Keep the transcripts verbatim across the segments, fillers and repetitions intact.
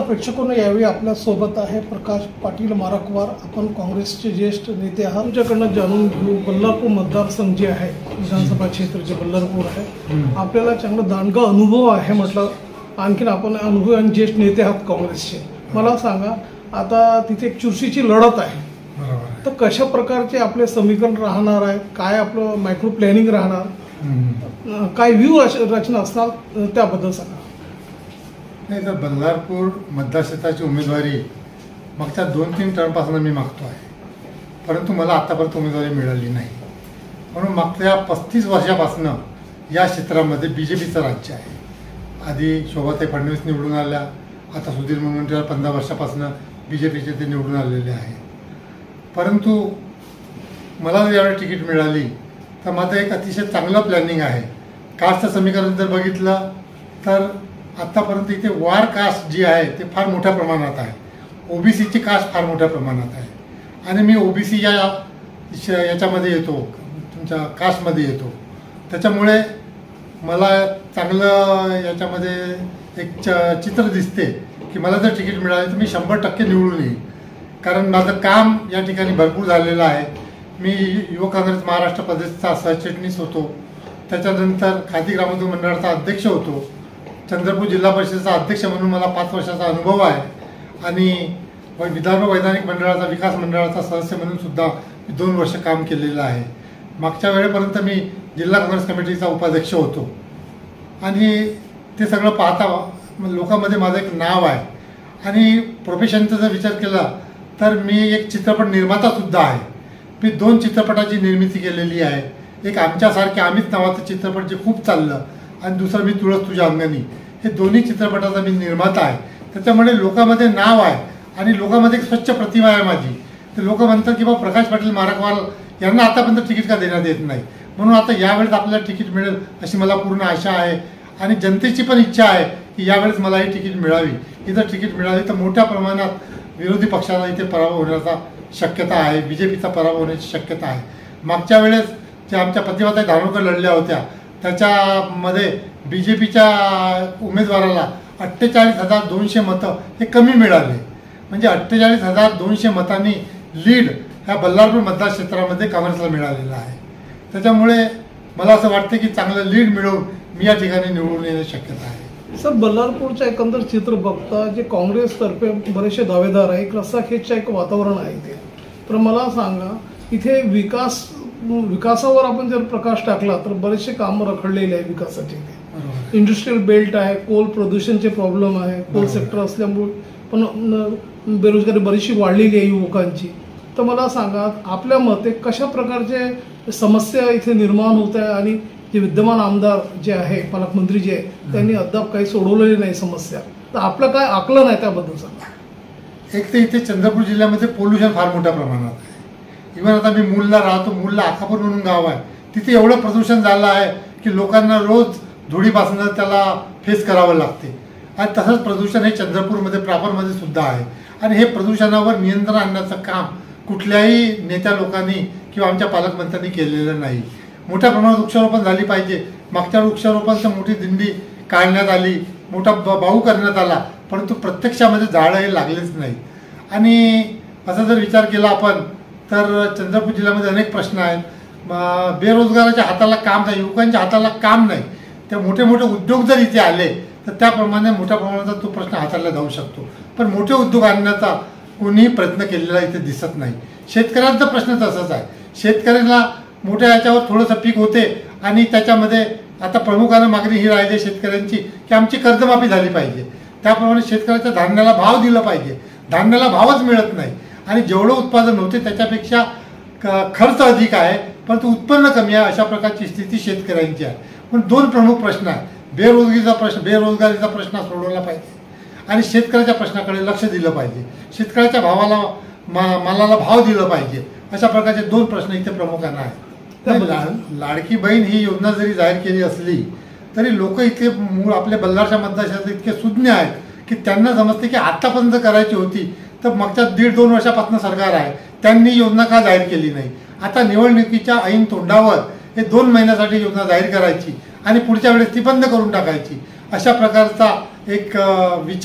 प्रेक्षकांना यावेळी आपल्या सोबत आहे प्रकाश पाटील मारकवार. आपण काँग्रेसचे ज्येष्ठ नेते आहात. तुमच्याकडनं जाणून घेऊ, बल्लारपूर मतदारसंघ जे आहे विधानसभा क्षेत्र जे बल्लारपूर आहे, आपल्याला चांगला दांडगा अनुभव आहे म्हटलं. आणखीन आपण अनुभवी आणि ज्येष्ठ नेते आहात काँग्रेसचे. मला सांगा, आता तिथे एक चुरशीची लढत आहे, तर कशा प्रकारचे आपले समीकरण राहणार आहे, काय आपलं मायक्रो प्लॅनिंग राहणार, काय व्ह्यू रचना असणार त्याबद्दल सांगा. नाही तर बल्लारपूर मतदारक्षेत्राची उमेदवारी मागच्या दोन तीन टर्मपासून मी मागतो आहे, परंतु मला आतापर्यंत उमेदवारी मिळाली नाही. म्हणून मागच्या पस्तीस वर्षापासून या क्षेत्रामध्ये बी जे पीचं राज्य आहे. आधी शोभाताई फडणवीस निवडून आल्या, आता सुधीर मुनगंटीवार पंधरा वर्षापासून बी जे पीचे ते निवडून आलेले आहे. परंतु मला जर यावेळी तिकीट मिळाली तर माझं एक अतिशय चांगलं प्लॅनिंग आहे. कास्टचं समीकरण जर बघितलं तर आत्तापर्यंत इथे वार कास्ट जी आहे ते फार मोठ्या प्रमाणात आहे. ओबीसीची कास्ट फार मोठ्या प्रमाणात आहे आणि मी ओबीसी या याच्यामध्ये येतो, तुमच्या कास्टमध्ये येतो. त्याच्यामुळे मला चांगलं याच्यामध्ये एक च चित्र दिसते की मला जर तिकीट मिळाले तर मी शंभर टक्के निवडून येईल. कारण माझं काम या ठिकाणी भरपूर झालेलं आहे. मी युवक काँग्रेस महाराष्ट्र प्रदेशचा सरचिटणीस होतो, त्याच्यानंतर खादी ग्रामोद्योग मंडळाचा अध्यक्ष होतो, चंद्रपूर जिल्हा परिषदेचा अध्यक्ष म्हणून मला पाच वर्षाचा अनुभव आहे आणि विदर्भ वैधानिक मंडळाचा विकास मंडळाचा सदस्य म्हणून सुद्धा मी दोन वर्ष काम केलेलं आहे. मागच्या वेळेपर्यंत मी जिल्हा काँग्रेस कमिटीचा उपाध्यक्ष होतो आणि ते सगळं पाहता लोकांमध्ये माझं एक नाव आहे. आणि प्रोफेशनचा जर विचार केला तर मी एक चित्रपट निर्मातासुद्धा आहे. मी दोन चित्रपटाची निर्मिती केलेली आहे. एक आमच्यासारखे आम्हीच नावाचं चित्रपट जे खूप चाललं आणि दुसरं मी तुळस तुझ्या अंगणी, हे दोन्ही चित्रपटाचा मी निर्माता आहे. त्याच्यामुळे लोकांमध्ये नाव आहे आणि लोकांमध्ये एक स्वच्छ प्रतिमा आहे माझी. तर लोक म्हणतात की बाबा प्रकाश पाटील मारकवार यांना आतापर्यंत तिकीट का देण्यात येत नाही. म्हणून आता यावेळेस आपल्याला तिकीट मिळेल अशी मला पूर्ण आशा आहे आणि जनतेची पण इच्छा आहे की यावेळेस मला ही तिकीट मिळावी. इथं तिकीट मिळाली तर मोठ्या प्रमाणात विरोधी पक्षाला इथे पराभव होण्याचा शक्यता आहे, बी जे पीचा पराभव होण्याची शक्यता आहे. मागच्या वेळेस ज्या आमच्या प्रतिभाताई धानोरकर लढल्या होत्या त्याच्यामध्ये बी जे पीच्या उमेदवाराला अठ्ठेचाळीस हजार दोनशे मतं हे कमी मिळाले. म्हणजे अठ्ठेचाळीस हजार दोनशे मतांनी लीड ह्या बल्लारपूर मतदारक्षेत्रामध्ये काँग्रेसला मिळालेला आहे. त्याच्यामुळे मला असं वाटतं की चांगलं लीड मिळवून मी या ठिकाणी निवडून येण्याची शक्यता आहे. सर, बल्लारपूरचं एकंदर चित्र बघता जे काँग्रेसतर्फे बरेचसे दावेदार आहे, एक रस्साखेचचं एक वातावरण आहे इथे. तर मला सांगा, इथे विकास विकासावर आपण जर प्रकाश टाकला तर बरेचसे कामं रखडलेले आहे विकासाचे. इंडस्ट्रियल बेल्ट आहे, कोल प्रदूषणचे प्रॉब्लेम आहे, कोल सेक्टर असल्यामुळे पण बेरोजगारी बरीचशी वाढलेली आहे युवकांची. तर मला सांगा, आपल्या मते कशा प्रकारचे समस्या इथे निर्माण होत आहे आणि जे विद्यमान आमदार जे आहे, पालकमंत्री जे आहे, त्यांनी अद्याप काही सोडवलेली नाही समस्या. तर आपलं काय आकलन आहे त्याबद्दल सांगा. एक तर इथे चंद्रपूर जिल्ह्यामध्ये पोल्युशन फार मोठ्या प्रमाणात आहे. इव्हन आता मी मूलला राहतो, मूलला आखापूर म्हणून गाव आहे, तिथे एवढं प्रदूषण झालं आहे की लोकांना रोज धुळीपासून त्याला फेस करावं लागते. आणि तसंच प्रदूषण हे चंद्रपूरमध्ये प्रॉपरमध्ये सुद्धा आहे. आणि हे प्रदूषणावर नियंत्रण आणण्याचं काम कुठल्याही नेत्या लोकांनी किंवा आमच्या पालकमंत्र्यांनी केलेलं नाही. मोठ्या प्रमाणात वृक्षारोपण झाली पाहिजे. मागच्या वृक्षारोपणाची मोठी दिंडी काढण्यात आली, मोठा बाहू करण्यात आला, परंतु प्रत्यक्षामध्ये झाडं हे लागलेच नाही. आणि असा जर विचार केला आपण तर चंद्रपूर जिल्ह्यामध्ये अनेक प्रश्न आहेत. बेरोजगाराच्या हाताला काम नाही, युवकांच्या हाताला काम नाही. त्या मोठे मोठे उद्योग जर इथे आले तर त्याप्रमाणे मोठ्या प्रमाणात तो प्रश्न हाताळला जाऊ शकतो. पण मोठे उद्योग आणण्याचा कोणीही प्रयत्न केलेला इथे दिसत नाही. शेतकऱ्यांचा प्रश्न तसाच आहे. शेतकऱ्याला मोठ्या याच्यावर थोडंसं पीक होते आणि त्याच्यामध्ये आता प्रमुखानं मागणी ही राहिली शेतकऱ्यांची की आमची कर्जमाफी झाली पाहिजे. त्याप्रमाणे शेतकऱ्याच्या धान्याला भाव दिला पाहिजे. धान्याला भावच मिळत नाही आणि जेवढं उत्पादन होते त्याच्यापेक्षा खर्च अधिक आहे, परंतु उत्पन्न कमी आहे. अशा प्रकारची स्थिती शेतकऱ्यांची आहे. पण दोन प्रमुख प्रश्न आहेत. बेरोजगारीचा प्रश्न बेरोजगारीचा प्रश्न सोडवला पाहिजे आणि शेतकऱ्याच्या प्रश्नाकडे लक्ष दिलं पाहिजे. शेतकऱ्याच्या भावाला मा मालाला भाव दिला पाहिजे. अशा प्रकारचे दोन प्रश्न इथे प्रमुखांना आहेत. लाडकी बहीण ही योजना जरी जाहीर केली असली तरी लोक इथे मूळ आपल्या बल्लारच्या मतदारसंघात इतके सुज्ञ आहेत की त्यांना समजते की आतापर्यंत करायची होती तर मागच्या दीड दोन वर्षापासून सरकार आहे, त्यांनी योजना का जाहीर केली नाही. आता निवडणुकीच्या ऐन तोंडावर हे दोन महिन्यासाठी योजना जाहीर करायची आणि पुढच्या वेळेस ती बंद करून टाकायची, अशा प्रकारचा एक विचार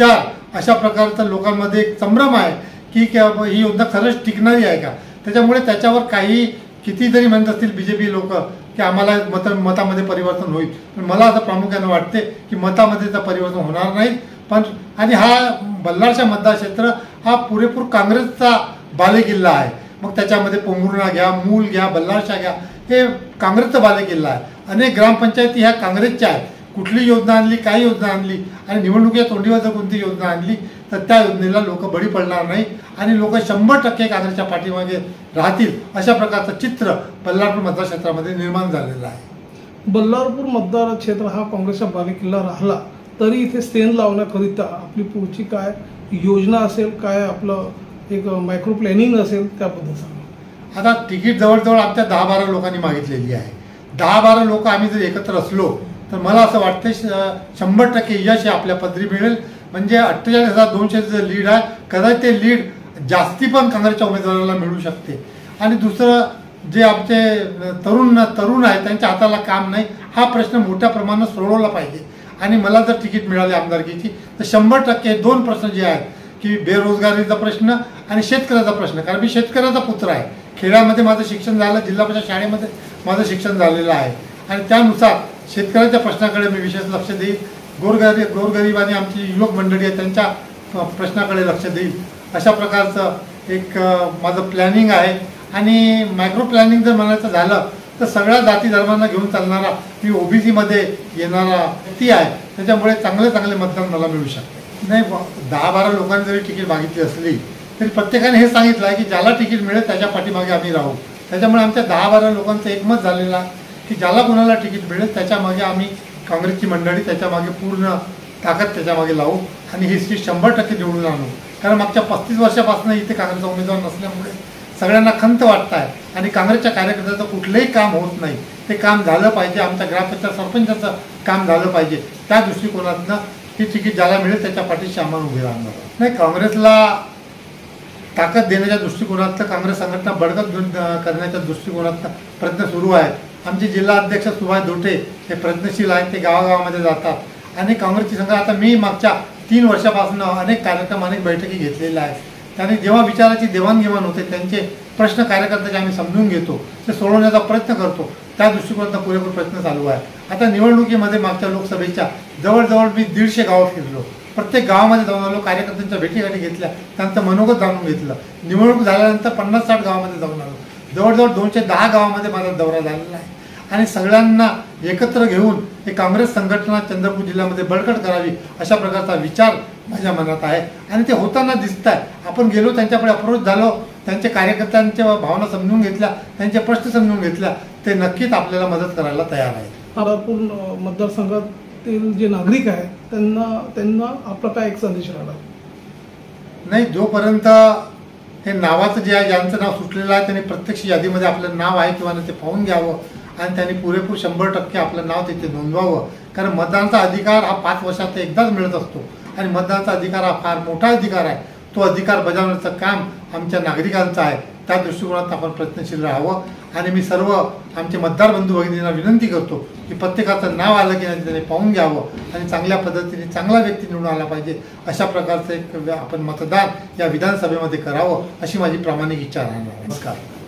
अशा प्रकारचा लोकांमध्ये एक संभ्रम आहे की क्या ब- ही योजना खरंच टिकणारी आहे का. त्याच्यामुळे त्याच्यावर काही किती जरी म्हणत असतील बी जे पी लोक की आम्हाला मत मतामध्ये परिवर्तन होईल, पण मला असं प्रामुख्याने वाटते की मतामध्ये तर परिवर्तन होणार नाही. पण आणि हा बल्लारच्या मतदारक्षेत्र हा पुरेपूर काँग्रेसचा बालेकिल्ला आहे. मग त्याच्यामध्ये पोंभुर्णा घ्या, मूल घ्या, बल्लारशा घ्या, हे काँग्रेसचा बालेकिल्ला आहे. अनेक ग्रामपंचायती ह्या काँग्रेसच्या आहेत. कुठली योजना आणली, काही योजना आणली आणि निवडणुकीच्या तोंडीवर जर कोणती योजना आणली तर त्या योजनेला लोक बळी पडणार नाही आणि लोक शंभर टक्के काँग्रेसच्या पाठीमागे राहतील, अशा प्रकारचं चित्र बल्लारपूर मतदारक्षेत्रामध्ये निर्माण झालेलं आहे. बल्लारपूर मतदार क्षेत्र हा काँग्रेसचा बालेकिल्ला राहिला तरी इथे स्टेन लावण्याकरिता आपली पुढची काय योजना असेल, काय आपलं एक मायक्रो प्लॅनिंग असेल त्याबद्दल सांगा. आता तिकीट जवळजवळ आमच्या दहा बारा लोकांनी मागितलेली आहे. दहा बारा लोक आम्ही जर एकत्र असलो तर मला असं वाटतं श- शंभर टक्के यश हे आपल्या पदरी मिळेल. म्हणजे अठ्ठेचाळीस हजार दोनशेचं जे लीड आहे, कदाचित ते लीड जास्ती पण काँग्रेसच्या उमेदवाराला मिळू शकते. आणि दुसरं जे आमचे तरुण तरुण आहेत त्यांच्या हाताला काम नाही, हा प्रश्न मोठ्या प्रमाणात सोडवला पाहिजे. आणि मला जर तिकीट मिळाली आमदारकीची तर शंभर टक्के दोन प्रश्न जे आहेत की बेरोजगारीचा प्रश्न आणि शेतकऱ्याचा प्रश्न, कारण मी शेतकऱ्याचा पुत्र आहे. खेड्यामध्ये माझं शिक्षण झालं, जिल्हा परिषद शाळेमध्ये माझं शिक्षण झालेलं आहे आणि त्यानुसार शेतकऱ्याच्या प्रश्नाकडे मी विशेष लक्ष देईल. गोरगरीब गोरगरीब आणि आमची युवक मंडळी आहे त्यांच्या प्रश्नाकडे लक्ष देईल, अशा प्रकारचं एक माझं प्लॅनिंग आहे. आणि मायक्रो प्लॅनिंग जर म्हणायचं झालं तर सगळ्या जाती धर्मांना घेऊन चालणारा मी ओबीसीमध्ये येणारा व्यक्ती आहे, त्याच्यामुळे चांगले चांगले मतदान मला मिळू शकते. नाही, दहा बारा लोकांनी जरी तिकीट मागितली असली तरी प्रत्येकाने हे सांगितलं आहे की ज्याला तिकीट मिळेल त्याच्या पाठीमागे आम्ही राहू. त्याच्यामुळे आमच्या दहा बारा लोकांचं एकमत झालेलं आहे की ज्याला कोणाला तिकीट मिळेल त्याच्यामागे आम्ही काँग्रेसची मंडळी त्याच्यामागे पूर्ण ताकद त्याच्यामागे लावू आणि ही सीट शंभर टक्के निवडून आणू. कारण मागच्या पस्तीस वर्षापासून इथे काँग्रेसचा उमेदवार नसल्यामुळे सगळ्यांना खंत वाटत आहे आणि काँग्रेसच्या कार्यकर्त्याचं कुठलंही काम होत नाही. ते काम झालं पाहिजे, आमच्या ग्रामपंचायत सरपंचाचं काम झालं पाहिजे. त्या दृष्टिकोनातनं ही तिकीट ज्याला मिळेल त्याच्या पाठीशी आम्हाला उभे राहणार नाही. काँग्रेसला ताकद देण्याच्या दृष्टिकोनातनं, काँग्रेस संघटना बळकट करण्याच्या दृष्टिकोनातनं प्रयत्न सुरू आहेत. आमचे जिल्हा अध्यक्ष सुभाष धोटे हे प्रयत्नशील आहेत, ते गावागावामध्ये जातात आणि काँग्रेसची संघ आता मी मागच्या तीन वर्षापासून अनेक कार्यक्रम अनेक बैठकी घेतलेल्या आहेत. त्यांनी जेव्हा विचाराची देवाणघेवाण होते, त्यांचे प्रश्न कार्यकर्त्याचे आम्ही समजून घेतो, ते सोडवण्याचा प्रयत्न करतो. त्या दृष्टिकोनातून पुरेपूर प्रयत्न चालू आहे. आता निवडणुकीमध्ये मागच्या लोकसभेच्या जवळजवळ मी दीडशे गावं फिरलो, प्रत्येक गावामध्ये जाऊन आलो, कार्यकर्त्यांच्या भेटीगाठी घेतल्या, त्यांचं मनोगत जाणून घेतलं. निवडणूक झाल्यानंतर पन्नास साठ गावामध्ये जाऊन आलो, जवळजवळ दोनशे दहा गावामध्ये माझा दौरा झालेला आहे आणि सगळ्यांना एकत्र घेऊन हे काँग्रेस संघटना चंद्रपूर जिल्ह्यामध्ये बळकट करावी अशा प्रकारचा विचार माझ्या मनात आहे आणि ते होताना दिसत आहे. आपण गेलो, त्यांच्याकडे अप्रोच झालो, त्यांचे कार्यकर्त्यांच्या भावना समजून घेतल्या, त्यांचे प्रश्न समजून घेतल्या, ते नक्कीच आपल्याला मदत करायला तयार आहेत. बल्लारपूर मतदारसंघातील जे नागरिक आहेत त्यांना त्यांना आपला काय एक संदेश राहिला. नाही, जोपर्यंत हे नावाचं जे आहे, ज्यांचं नाव सुटलेलं आहे, त्यांनी प्रत्यक्ष यादीमध्ये आपलं नाव आहे किंवा नाही ते पाहून घ्यावं आणि त्यांनी पुरेपूर शंभर टक्के आपलं नाव तिथे नोंदवावं. कारण मतदानाचा अधिकार हा पाच वर्षात एकदाच मिळत असतो आणि मतदानाचा अधिकार हा फार मोठा अधिकार आहे. तो अधिकार बजावण्याचं काम आमच्या नागरिकांचं आहे. त्या दृष्टिकोनात आपण प्रयत्नशील राहावं आणि मी सर्व आमचे मतदार बंधू भगिनींना विनंती करतो की प्रत्येकाचं नाव आलं की नाही त्याने पाहून घ्यावं आणि चांगल्या पद्धतीने चांगला व्यक्ती निवडून आला पाहिजे, अशा प्रकारचं एक आपण मतदान या विधानसभेमध्ये करावं अशी माझी प्रामाणिक इच्छा राहणार. नमस्कार.